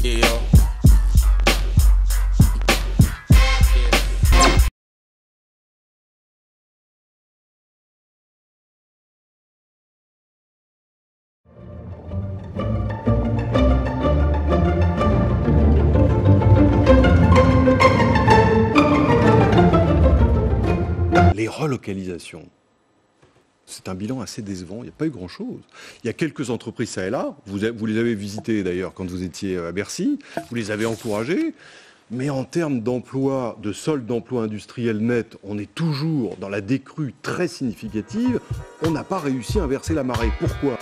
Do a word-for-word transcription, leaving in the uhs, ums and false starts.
Yeah, yo. Les relocalisations, c'est un bilan assez décevant. Il n'y a pas eu grand-chose. Il y a quelques entreprises ça et là. Vous, vous les avez visitées d'ailleurs quand vous étiez à Bercy. Vous les avez encouragées. Mais en termes d'emploi, de solde d'emploi industriel net, on est toujours dans la décrue très significative. On n'a pas réussi à inverser la marée. Pourquoi ?